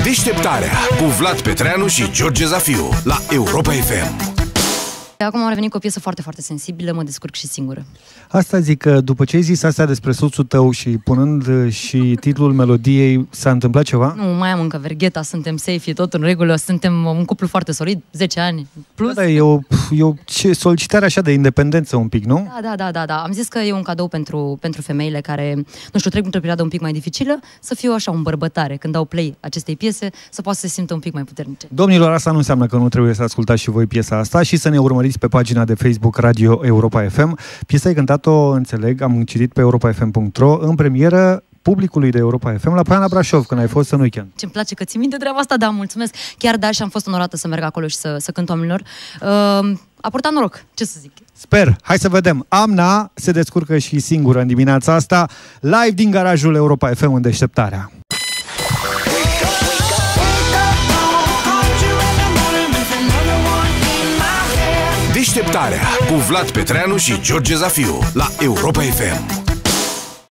Deșteptarea cu Vlad Petreanu și George Zafiu la Europa FM. Acum am revenit cu o piesă foarte, foarte sensibilă, Mă descurc și singură. Asta zic, că după ce ai zis astea despre soțul tău și punând și titlul melodiei, s-a întâmplat ceva? Nu, mai am încă vergheta, suntem safe, e tot în regulă, suntem un cuplu foarte solid, 10 ani plus. Da, e o solicitare așa de independență un pic, nu? Da. Am zis că e un cadou pentru femeile care, nu știu, trec într-o perioadă un pic mai dificilă, să fiu așa un bărbătare, când dau play acestei piese, să poată să se simtă un pic mai puternice. Domnilor, asta nu înseamnă că nu trebuie să ascultați și voi piesa asta și să ne urmăriți pe pagina de Facebook Radio Europa FM. Piesa ai cântat-o, înțeleg, am citit pe europafm.ro, în premieră publicului de Europa FM la Poiana Brașov, când ai fost în weekend. Ce-mi place că ții minte treaba asta, da, mulțumesc. Chiar da, și am fost onorată să merg acolo și să cânt oamenilor. A purtat noroc, ce să zic. Sper, hai să vedem. Amna se descurcă și singură în dimineața asta, live din garajul Europa FM în Deșteptarea. Deșteptarea cu Vlad Petreanu și George Zafiu la Europa FM.